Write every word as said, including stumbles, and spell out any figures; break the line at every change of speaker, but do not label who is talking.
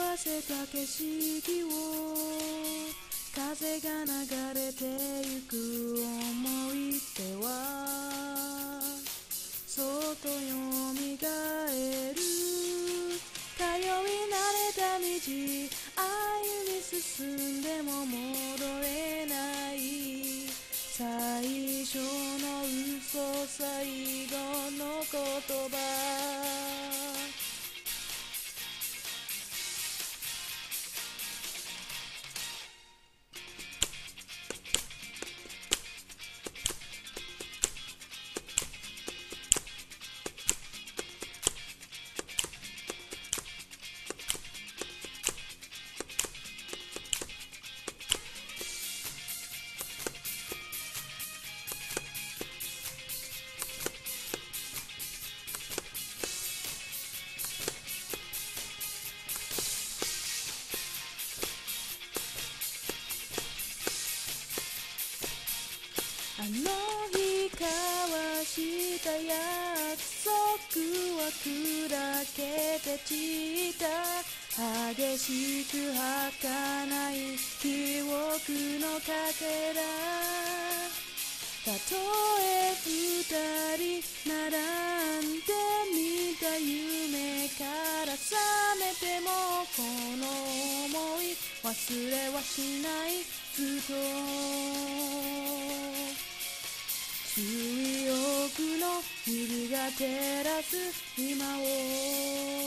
わせた景色を風が流れてゆく思い出はそっとよみがえる。通い慣れた道歩み進んでも戻れない最初の嘘最後の言葉。あの日交わした約束は砕けて散った激しく儚い記憶のかけら。たとえ二人並んで見た夢から覚めてもこの想い忘れはしないずっと水奥の日々が照らす今を